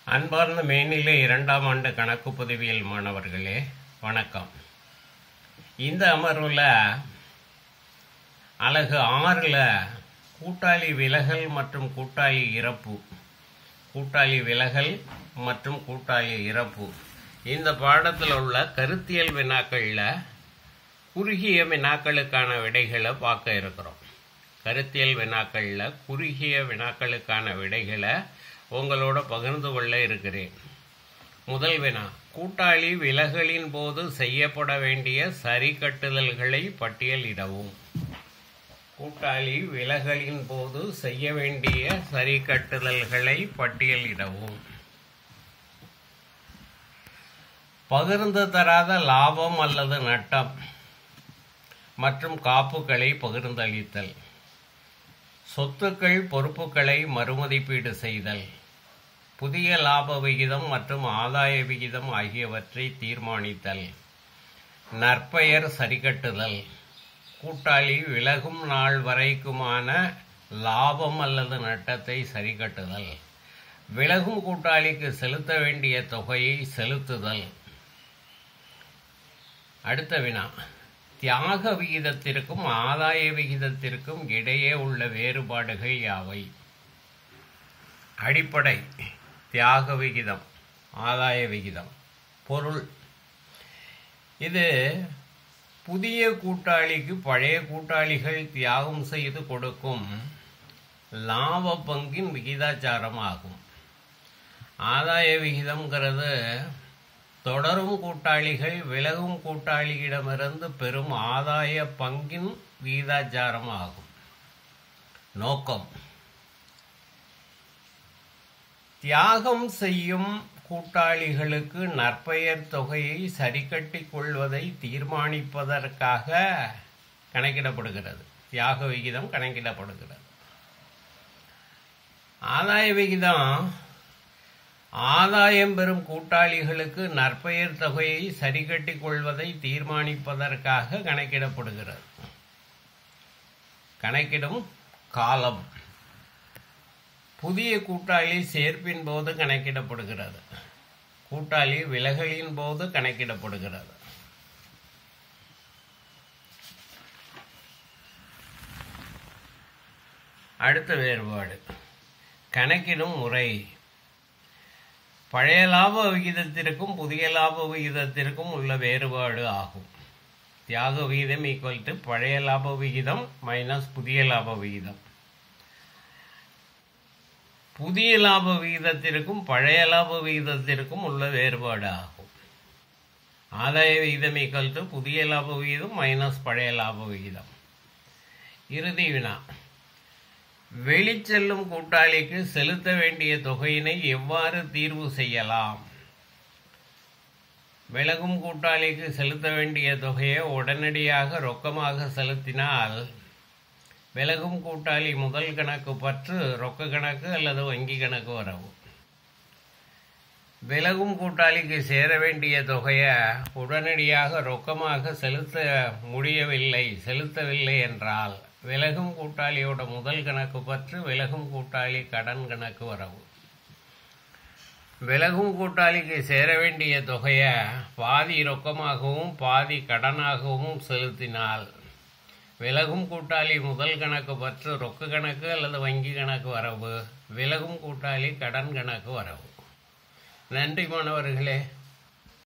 அன்பார்ந்த மேல்நிலை 2ஆம் ஆண்டு கணக்கு பொதுவியல் மாணவர்களே வணக்கம். இந்த அமர்வில் அலகு 6ல் கூட்டாளி விலகல் மற்றும் கூட்டாளி இறப்பு, கூட்டாளி விலகல் மற்றும் கூட்டாளி இறப்பு இந்த பாடத்தில் உள்ள கருத்தியல் வினாக்களில் குறுகிய வினாக்களுக்கான விடைகளை பார்க்க இருக்கிறோம். கருத்தியல் வினாக்களில் குறுகிய வினாக்களுக்கான விடைகளை உங்களோட பகிர்ந்து கொள்ள இருக்கிறேன். முதல் வினா, கூட்டாளி விலகலின் போது செய்யப்பட வேண்டிய சரி கட்டுதல்களை பட்டியலிடவும். கூட்டாளி விலகலின் போது செய்ய வேண்டிய சரி கட்டுதல்களை பட்டியலிடவும். பகிர்ந்து தராத லாபம் அல்லது நட்டம் மற்றும் காப்புகளை பகிர்ந்தளித்தல். சொத்துக்கள் பொறுப்புகளை மறுமதிப்பீடு செய்தல். புதிய லாப விகிதம் மற்றும் ஆதாய விகிதம் ஆகியவற்றை தீர்மானித்தல். நற்பெயர் சரிகட்டுதல். கூட்டாளி விலகும் நாள் வரைக்குமான லாபம் அல்லது நட்டத்தை சரிகட்டுதல். விலகும் கூட்டாளிக்கு செலுத்த வேண்டிய தொகையை செலுத்துதல். அடுத்த வினா, தியாக விகிதத்திற்கும் ஆதாய விகிதத்திற்கும் இடையே உள்ள வேறுபாடுகள் யாவை? அடிப்படை தியாக விகிதம், ஆதாய விகிதம். பொருள், இது புதிய கூட்டாளிக்கு பழைய கூட்டாளிகள் தியாகம் செய்து கொடுக்கும் லாப பங்கின் விகிதாச்சாரம் ஆகும். ஆதாய விகிதம்ங்கிறது தொடரும் கூட்டாளிகள் விலகும் கூட்டாளியிடமிருந்து பெறும் ஆதாய பங்கின் விகிதாச்சாரம் ஆகும். நோக்கம், தியாகம் செய்யும் கூட்டாளிகளுக்கு நற்பெயர் தொகையை சரிகட்டிக் கொள்வதை தீர்மானிப்பதற்காக கணக்கிடப்படுகிறது. தியாக விகிதம் கணக்கிடப்படுகிறது. ஆதாய விகிதம் ஆதாயம் பெறும் கூட்டாளிகளுக்கு நற்பெயர் தொகையை சரிகட்டிக் கொள்வதை தீர்மானிப்பதற்காக கணக்கிடப்படுகிறது. கணக்கிடும் காலம் புதிய கூட்டாளி சேர்ப்பின் போது கணக்கிடப்படுகிறது. கூட்டாளி விலகலின் போது கணக்கிடப்படுகிறது. அடுத்த வேறுபாடு, கணக்கிடும் முறை. பழைய லாப விகிதத்திற்கும் புதிய லாப விகிதத்திற்கும் உள்ள வேறுபாடு ஆகும். தியாக விகிதம் ஈக்குவல் டு பழைய லாப விகிதம் மைனஸ் புதிய லாப விகிதம். புதிய லாப விகிதத்திற்கும் பழைய லாப விகிதத்திற்கும் உள்ள வேறுபாடு ஆகும். ஆதாய விகிதம் ஈக்குவல் டு புதிய லாப விகிதம் மைனஸ் பழைய லாப விகிதம். இறுதி வினா, வெளிச்செல்லும் கூட்டாளிக்கு செலுத்த வேண்டிய தொகையினை எவ்வாறு தீர்வு செய்யலாம்? விலகும் கூட்டாளிக்கு செலுத்த வேண்டிய தொகையை உடனடியாக ரொக்கமாக செலுத்தினால் விலகும் கூட்டாளி முதல் கணக்கு பற்று ரொக்க கணக்கு அல்லது வங்கி கணக்கு வரவு. விலகும் கூட்டாளிக்கு சேர வேண்டிய தொகையை உடனடியாக ரொக்கமாக செலுத்தவில்லை என்றால் விலகும் கூட்டாளியோட முதல் கணக்கு பற்று விலகும் கூட்டாளி கடன் கணக்கு வரவு. விலகும் கூட்டாளிக்கு சேர வேண்டிய தொகையை பாதி ரொக்கமாகவும் பாதி கடனாகவும் செலுத்தினால் விலகும் கூட்டாளி முதல் கணக்கு பற்று ரொக்க கணக்கு அல்லது வங்கி கணக்கு வரவு, விலகும் கூட்டாளி கடன் கணக்கு வரவு. நன்றி மாணவர்களே.